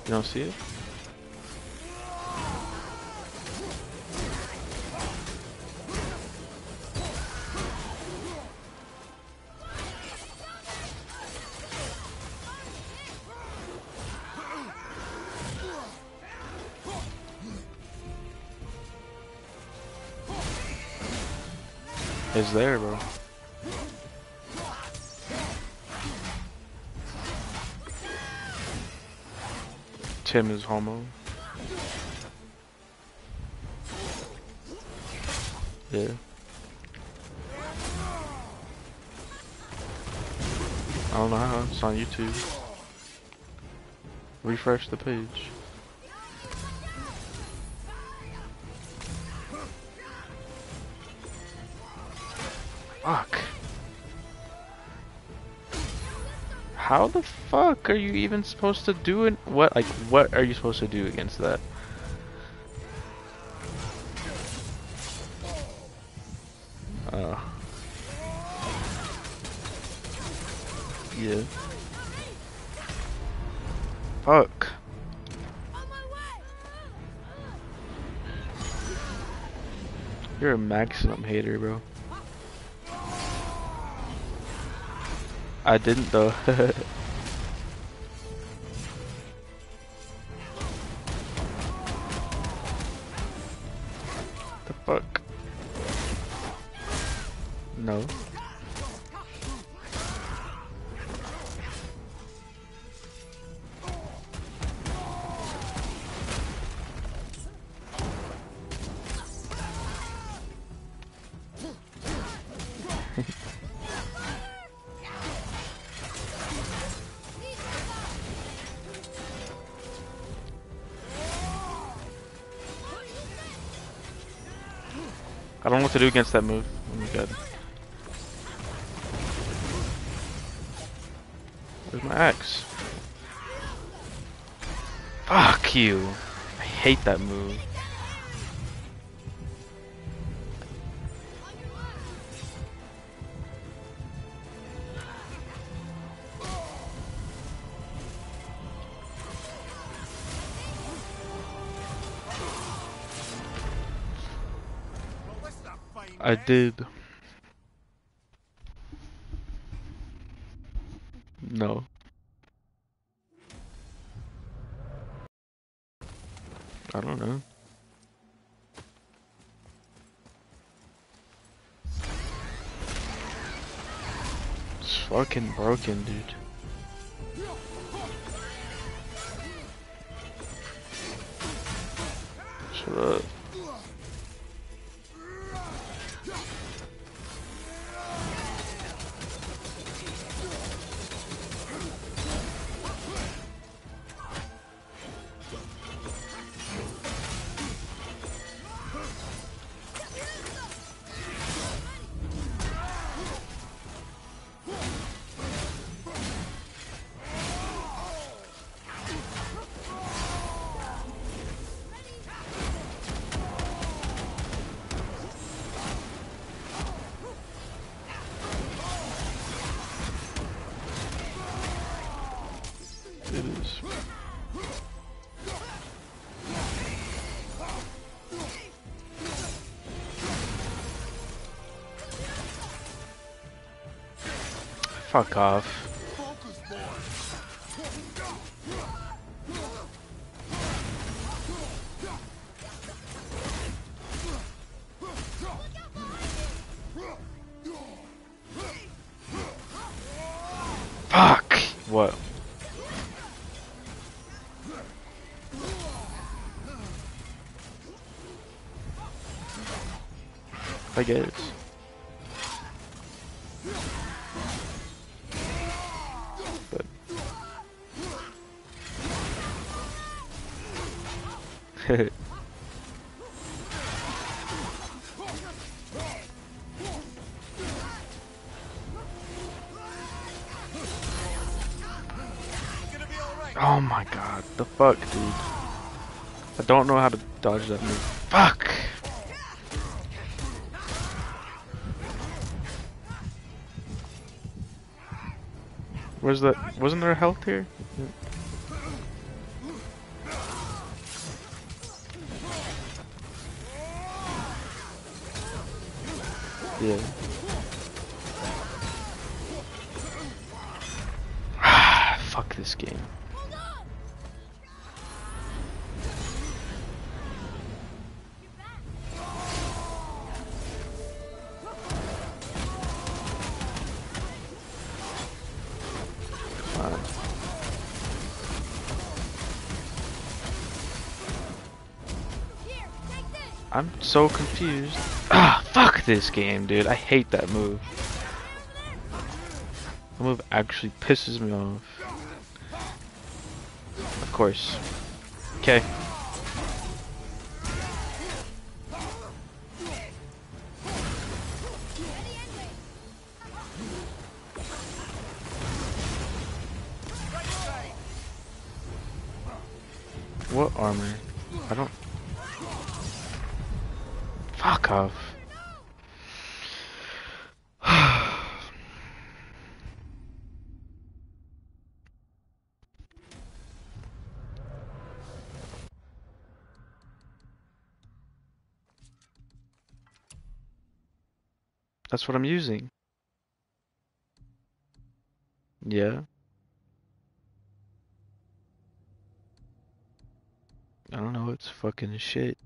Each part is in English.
You don't see it? It's there, bro. Tim is homo. Yeah. I don't know how. It's on YouTube. Refresh the page. Fuck. How the fuck are you even supposed to do it? What, like, what are you supposed to do against that? Yeah. Fuck. You're a maximum hater, bro. I didn't though. The fuck? No. I don't know what to do against that move. Oh my god. Where's my axe? Fuck you. I hate that move. I did. No. I don't know. It's fucking broken, dude. Shut up. It is. Fuck off. Fuck! What? I guess. But oh my god, the fuck, dude. I don't know how to dodge that move. Fuck! Where's that? Wasn't there health here? Yeah. Fuck this game. Come on. I'm so confused. Ah, fuck this game, dude. I hate that move. The move actually pisses me off. Of course. Okay. What armor? I don't... Fuck off. That's what I'm using. Yeah. I don't know, it's fucking shit.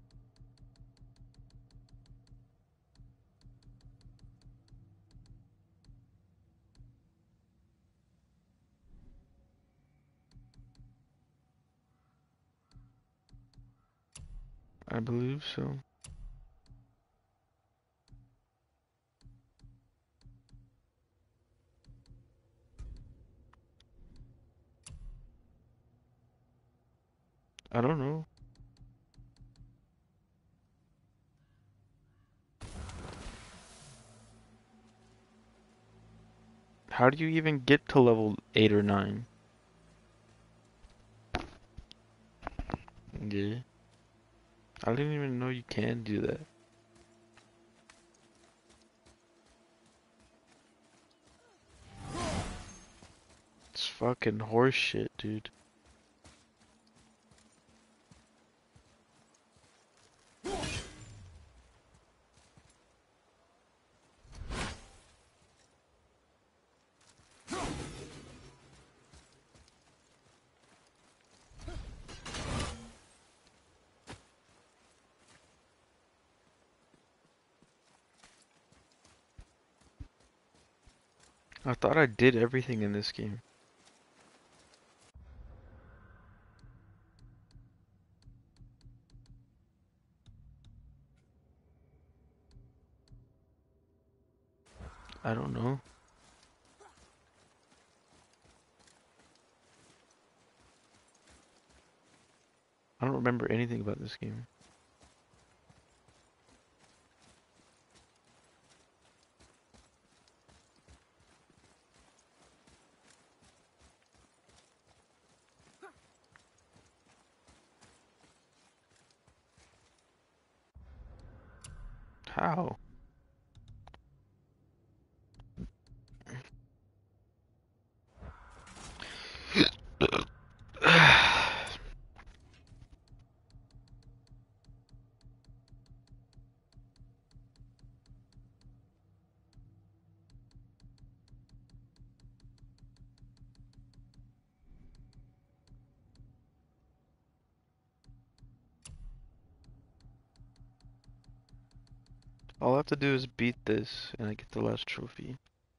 I believe so. I don't know. How do you even get to level 8 or 9? Yeah. I didn't even know you can do that. It's fucking horse shit, dude. I thought I did everything in this game. I don't know. I don't remember anything about this game. How? All I have to do is beat this, and I get the last trophy.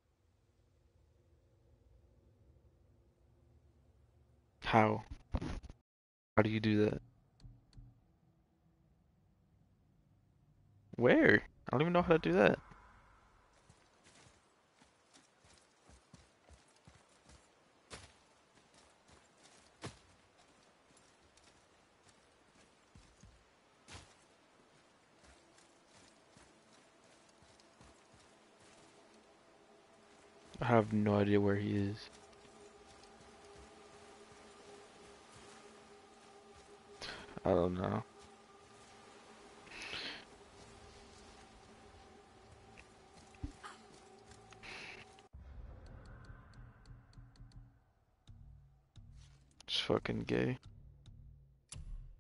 How? How do you do that? Where? I don't even know how to do that. I have no idea where he is. I don't know. It's fucking gay.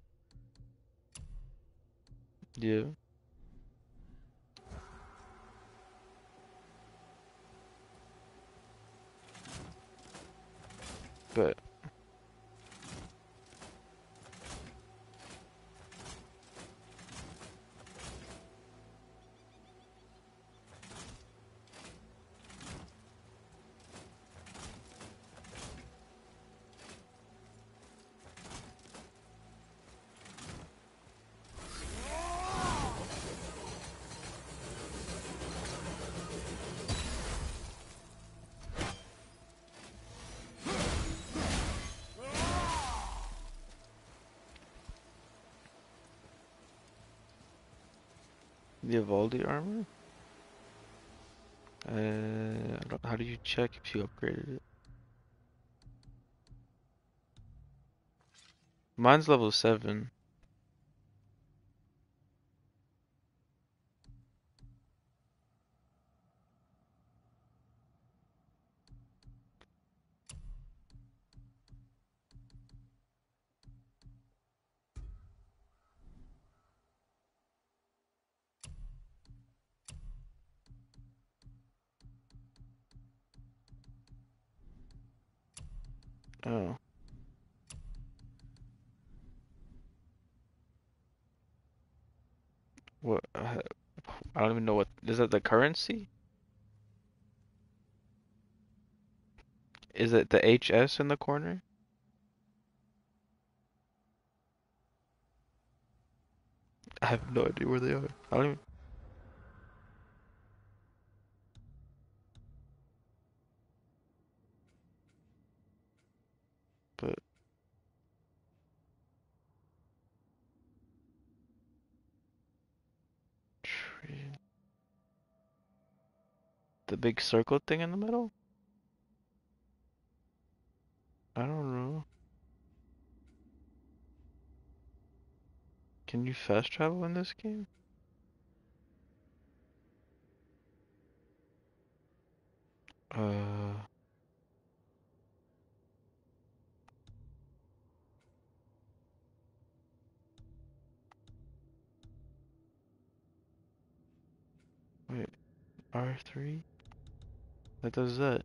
Yeah. But the Evaldi armor? How do you check if you upgraded it? Mine's level 7. Oh. What? I don't even know what. Is that the currency? Is it the HS in the corner? I have no idea where they are. I don't even. But tree- the big circle thing in the middle? I don't know. Can you fast travel in this game? Uh, wait, R3? That does that.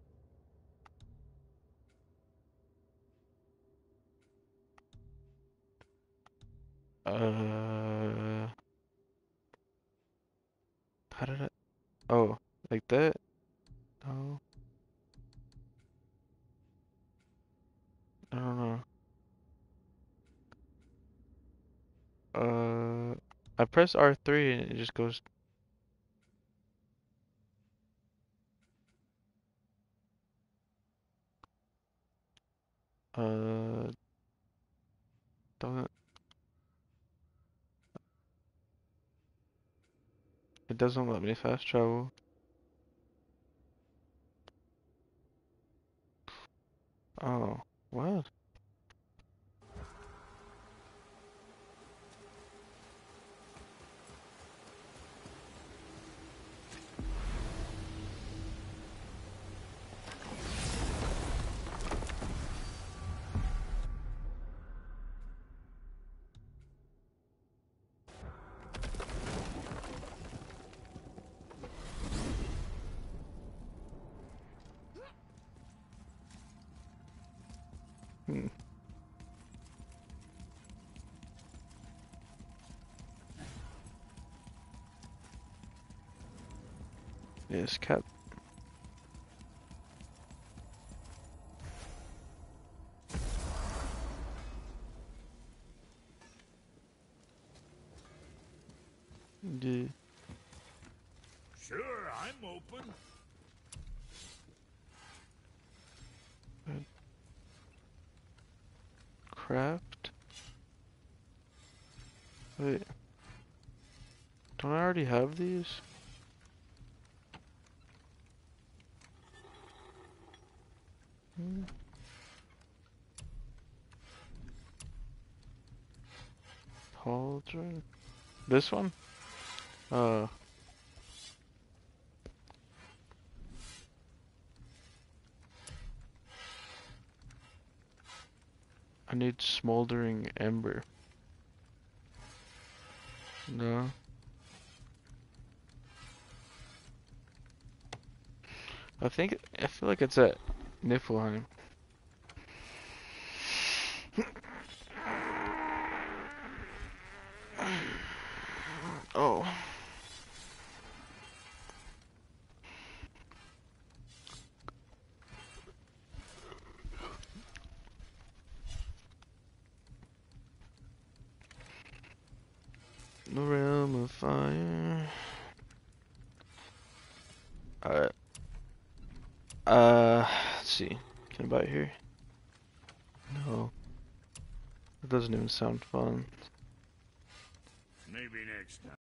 Uh, how did I? Oh, like that? No, I don't know. I press R3 and it just goes. Uh, don't. It doesn't let me fast travel. Oh, what? Hmm. Yes, cap. The Sure, I'm open. craft. Wait, don't I already have these? Hmm. Pauldron. This one? Uh, I need smoldering ember. No. I feel like it's at Niflheim. Alright. Let's see. Can I buy it here? No. It doesn't even sound fun. Maybe next time.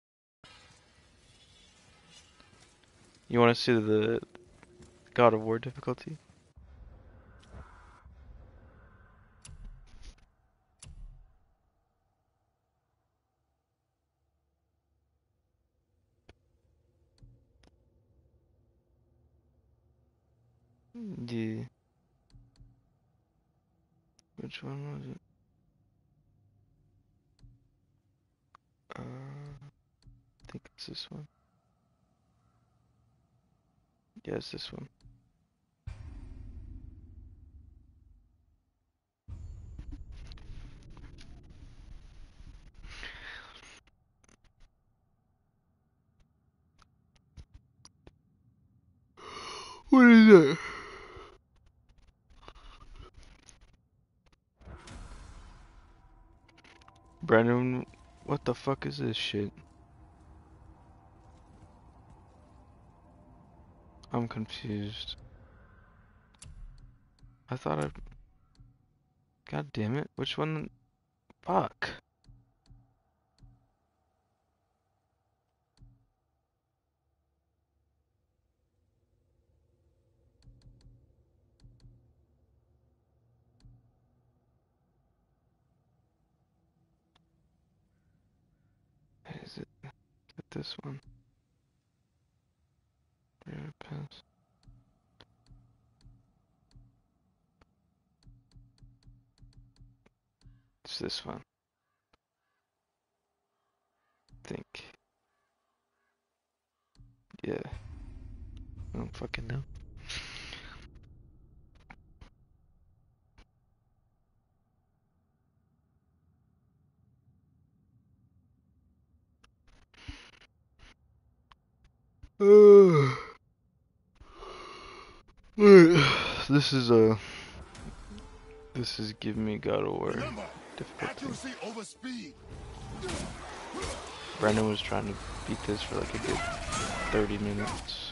You want to see the God of War difficulty? Yeah. Which one was it? I think it's this one. Yeah, it's this one. What is that? Brandon, what the fuck is this shit? I'm confused. I thought I... God damn it. Which one? Fuck. Is it this one? Yeah, pass. It's this one. I think. Yeah. I don't fucking know. This is This is Give Me God of War difficulty. Over speed. Brandon was trying to beat this for like a good 30 minutes.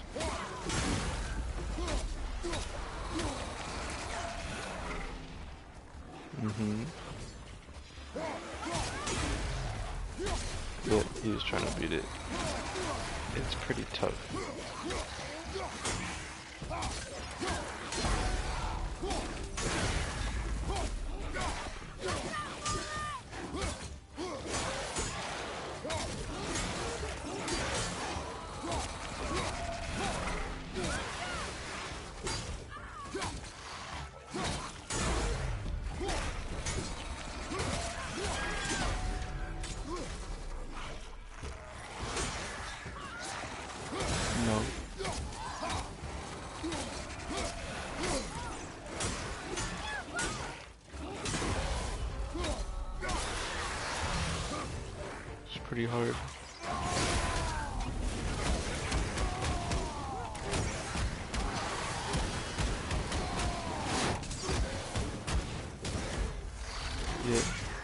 Yeah, he was trying to beat it. It's pretty tough. No. It's pretty hard. Yeah.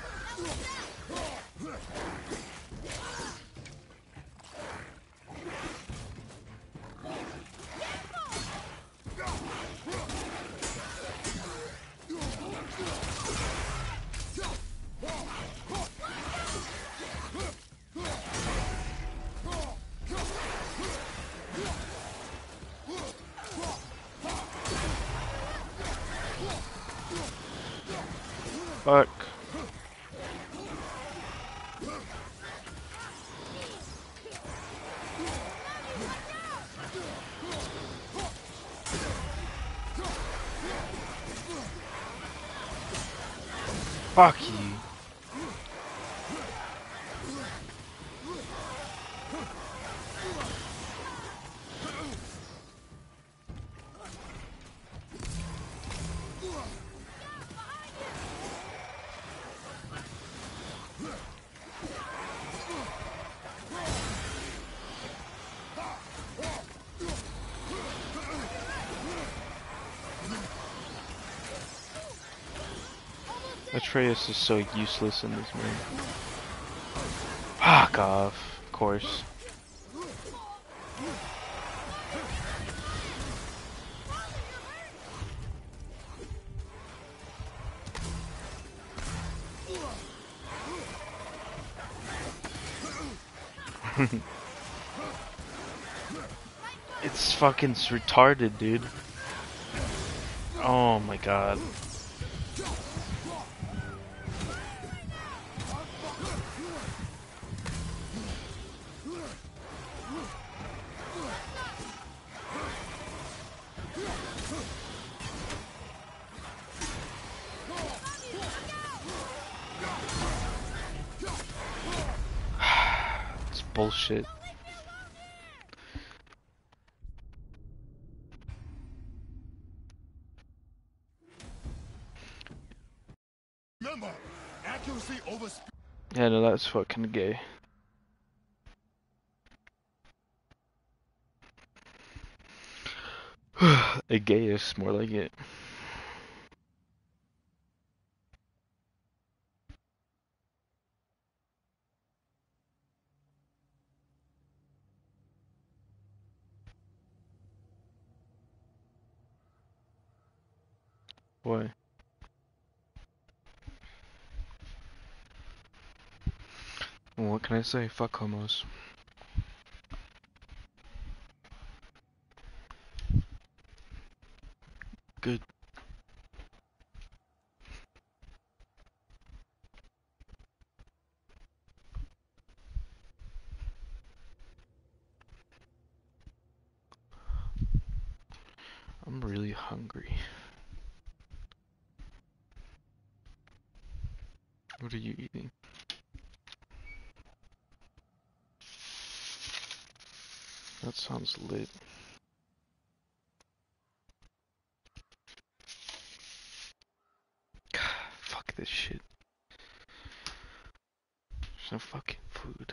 Fuck. Fuck you. Atreus is so useless in this game. Fuck off, of course. It's fucking retarded, dude. Oh my god. It's bullshit. Remember, accuracy over speed. Yeah, no, that's fucking gay. A gayist, more like it. Why? Well, what can I say? Fuck homos. Good. I'm really hungry. What are you eating? That sounds lit. Fuck this shit. There's no fucking food.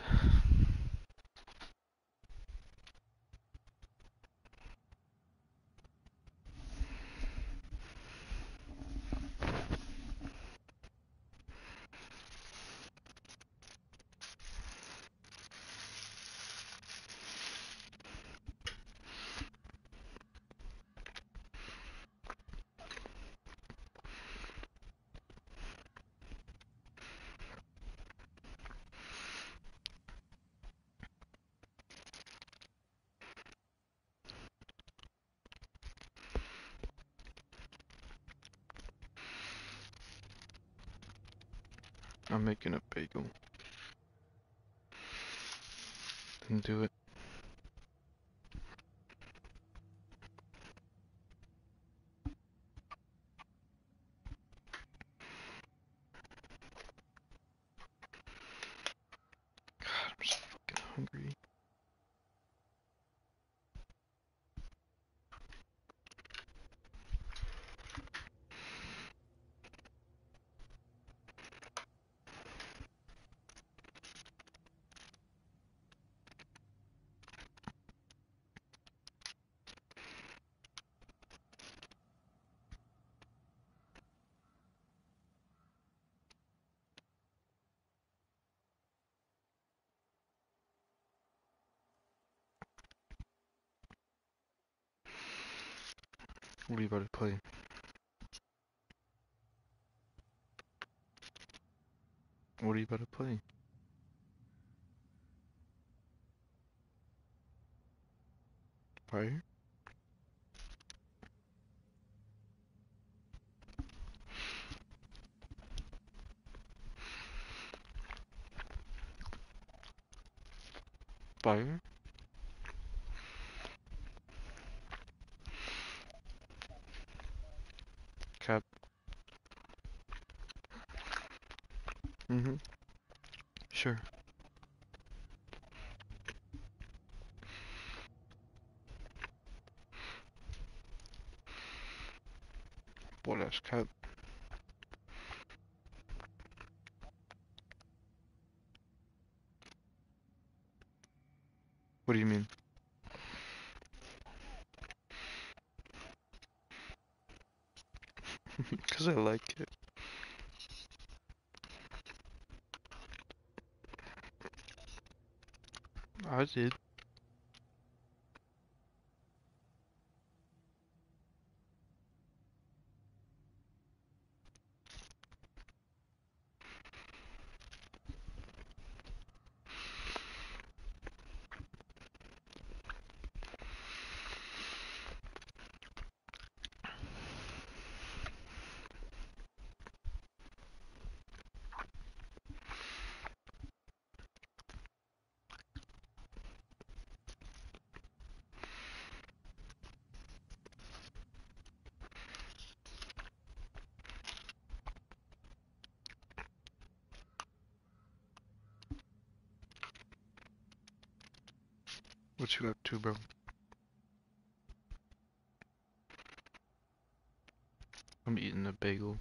I'm making a bagel. Then do it. God, I'm so fucking hungry. What are you about to play? What are you about to play? Fire? Fire? Cap? Mm-hmm. Sure. What else, Cap? What do you mean? Because I like it. I did. What you up to, bro? I'm eating a bagel.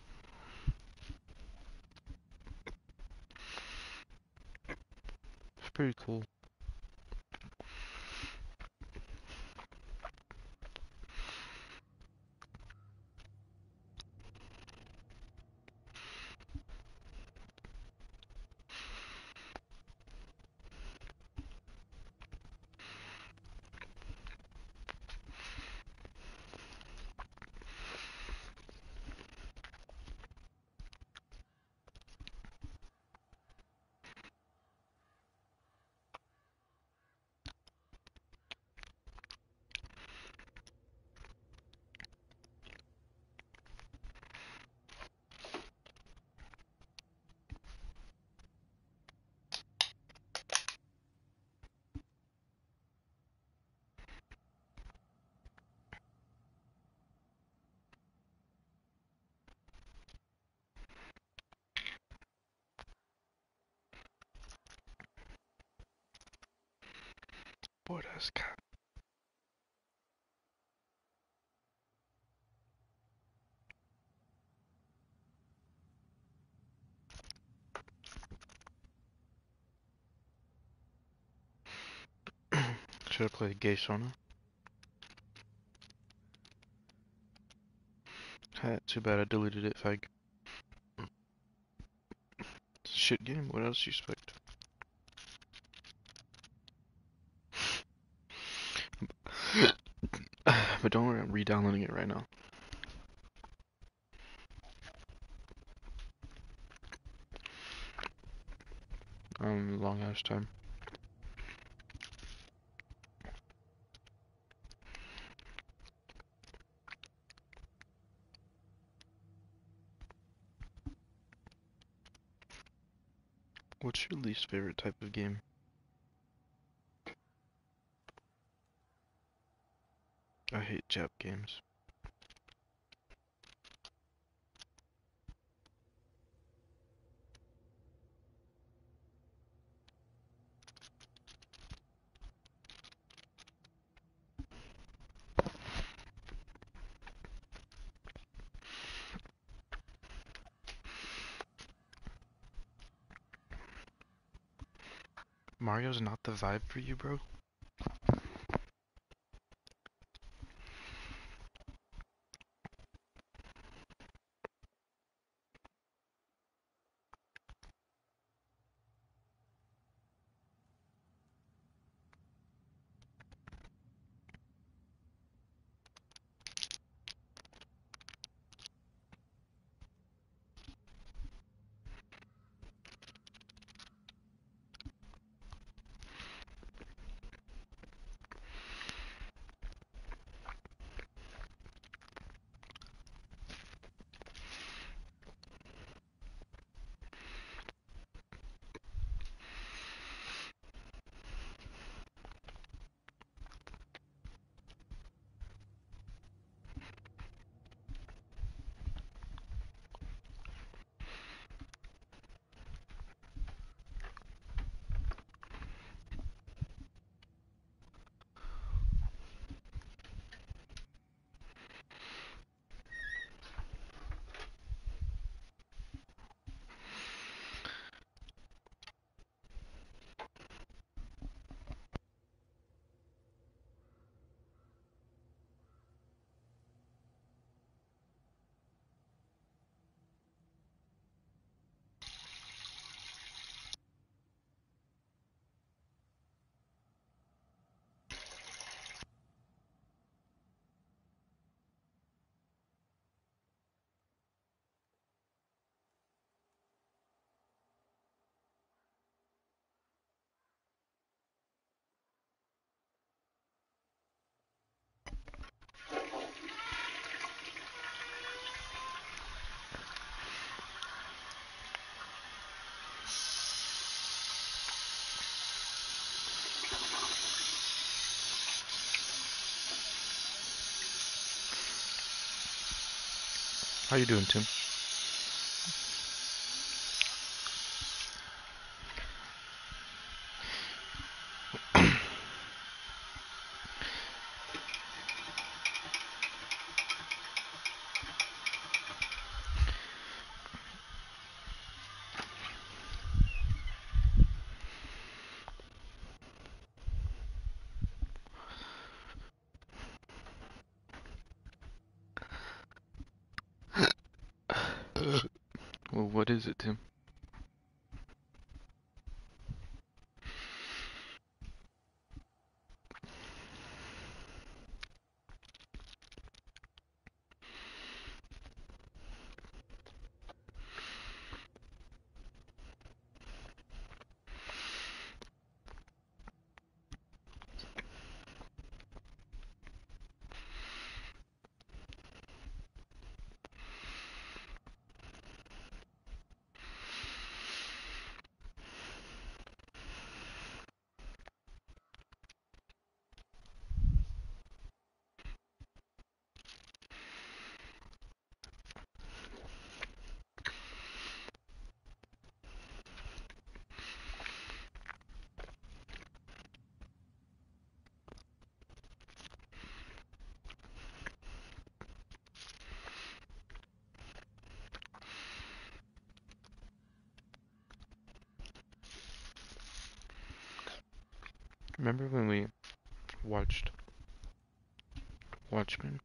It's pretty cool. Boy, that's cat. Should I play Gay Sona? Too bad I deleted it, fag. Shit game, what else you expect? But don't worry, I'm re-downloading it right now. Long ass time. What's your least favorite type of game? I hate Jap games. Mario's not the vibe for you, bro? How you doing, Tim? What is it, Tim? Remember when we watched Watchmen?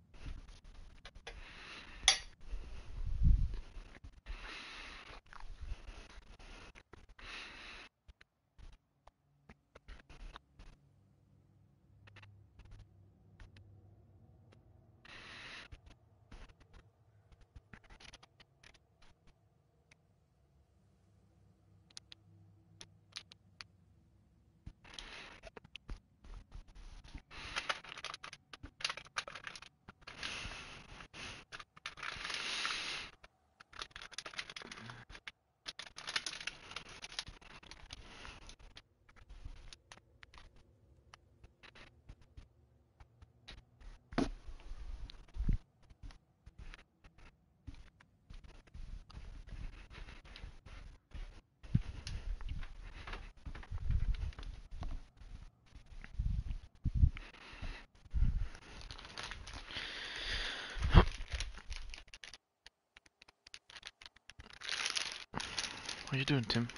What are you doing, Tim?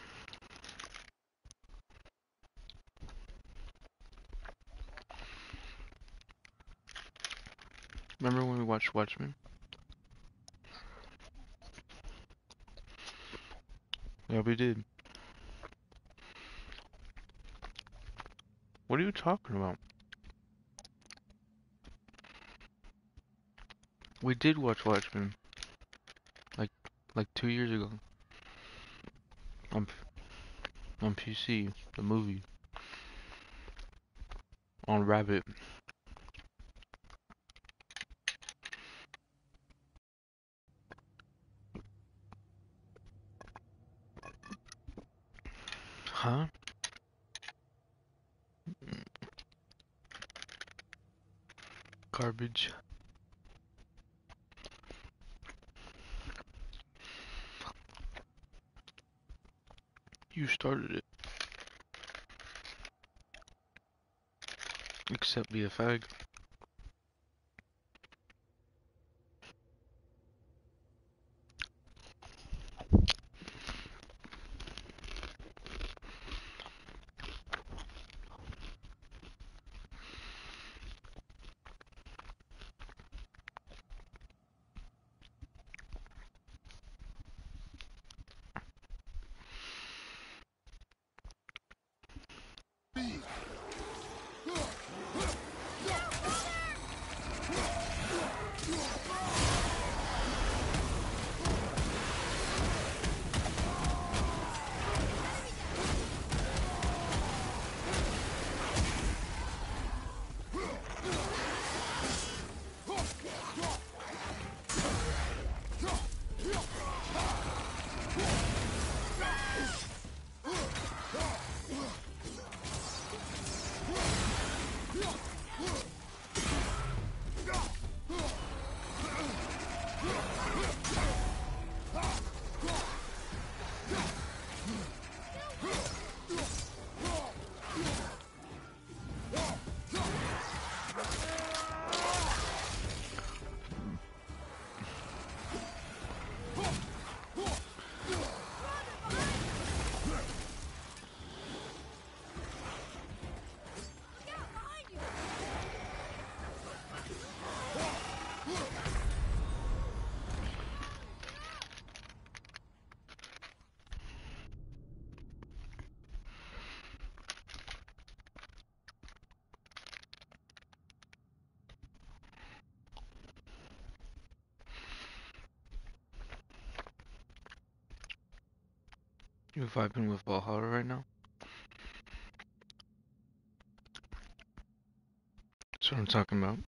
Remember when we watched Watchmen? Yeah, we did. What are you talking about? We did watch Watchmen like like 2 years ago on on PC, the movie on Rabbit. Huh? Garbage. You started it. Except be a fag. You vibing with Valhalla right now? That's what I'm talking about.